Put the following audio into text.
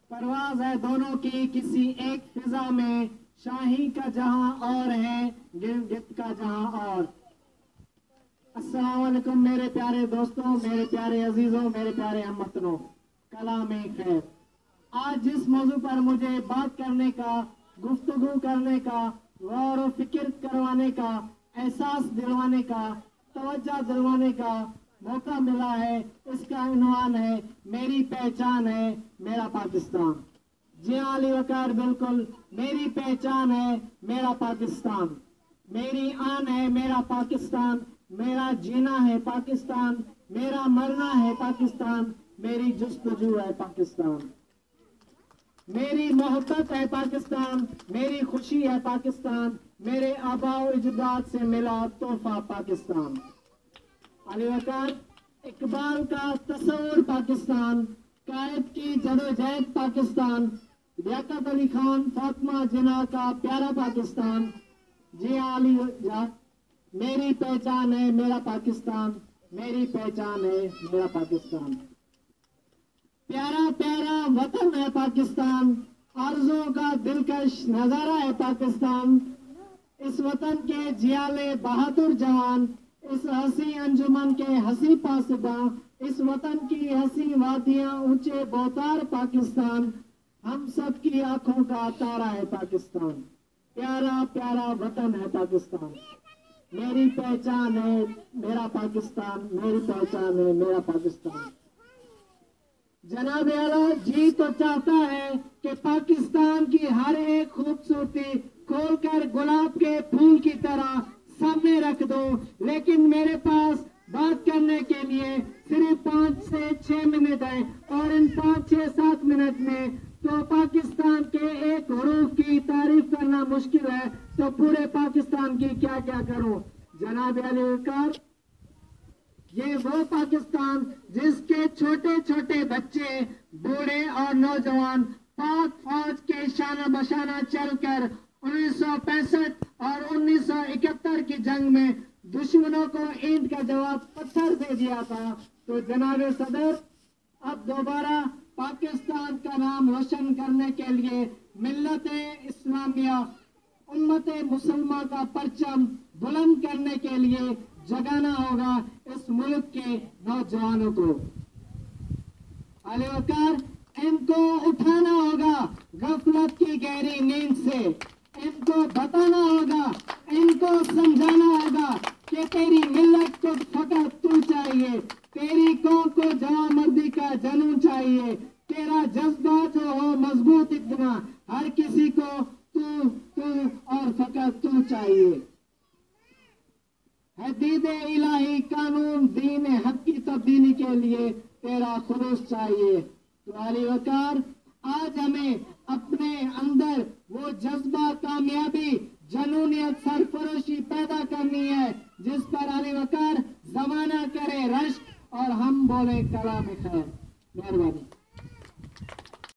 परवाज है दोनों की किसी एक फिजा में, शाही का जहां और है गिरगिट का जहां और। अस्सलाम वालेकुम मेरे प्यारे दोस्तों, मेरे प्यारे अजीजों, मेरे प्यारे हमवतनों, कलाम खैर। आज जिस मौजू पर मुझे बात करने का, गुफ्तगू करने का, गौर व फिक्र करवाने का, एहसास दिलवाने का, तवज्जो दिलवाने का मौका मिला है, इसका उन्वान है मेरी पहचान है मेरा पाकिस्तान। जी हाँ अली वकार, बिल्कुल मेरी पहचान है मेरा पाकिस्तान, मेरी आन है मेरा पाकिस्तान, मेरा जीना है पाकिस्तान, मेरा मरना है पाकिस्तान, मेरी जुस्तजू है पाकिस्तान, मेरी मोहब्बत है पाकिस्तान, मेरी खुशी है पाकिस्तान, मेरे आबाओ इजदाद से मिला तोहफा पाकिस्तान। अली वकार, इकबाल का तस्वुर पाकिस्तान, कायद की जदोजहद पाकिस्तान, लियाकत अली खान फातिमा जिन्ना का प्यारा पाकिस्तान। जी अली मेरी पहचान है मेरा पाकिस्तान, मेरी पहचान है मेरा पाकिस्तान। प्यारा प्यारा वतन है पाकिस्तान, आरज़ों का दिलकश नजारा है पाकिस्तान। इस वतन के जियाले बहादुर जवान, इस हसी अंजुमन के हसी पासबा, इस वतन की हसी वादियां ऊंचे बोतार पाकिस्तान, हम सब की आंखों का तारा है पाकिस्तान। प्यारा प्यारा वतन है पाकिस्तान, मेरी पहचान है मेरा पाकिस्तान, मेरी पहचान है मेरा पाकिस्तान। जनाब आला, जी तो चाहता है कि पाकिस्तान की हर एक खूबसूरती खोलकर गुलाब के फूल की तरह सामने रख दो, लेकिन मेरे पास बात करने के लिए सिर्फ 5 से 6 मिनट है, और इन 5, 6, 7 मिनट में तो पाकिस्तान के एक हरूफ की तारीफ करना मुश्किल है, तो पूरे पाकिस्तान की क्या क्या करूं। जनाब अली वकार, ये वो पाकिस्तान जिसके छोटे छोटे बच्चे, बूढ़े और नौजवान पाक फौज के शाना बशाना चलकर 1965 और 1971 की जंग में दुश्मनों को ईंट का जवाब पत्थर दे दिया था। तो जनाब सदर, अब दोबारा पाकिस्तान का नाम रोशन करने के लिए मिल्लते इस्लामिया, उम्मते मुसलमान का परचम बुलंद करने के लिए जगाना होगा इस मुल्क के नौजवानों को। अली वकार, इनको उठाना होगा गफलत की गहरी नींद से, इनको बताना होगा, इनको समझाना होगा कि तेरी मिल्लत को फकत तू चाहिए, तेरी कौम को जवामर्दी का जनून चाहिए, तेरा जज्बा जो हो मजबूत इतना, हर किसी को तू तू और फकत तू चाहिए। है दीदे इलाही कानून दीन हक की तब्दीली के लिए तेरा खुलूस चाहिए। तो अली वकार, आज हमें अपने अंदर वो जज्बा, कामयाबी, जनूनियत, सरफरोशी पैदा करनी है जिस पर अली वकार जमाना करे रश्क और हम बोले कलाम खैर। मेहरबानी।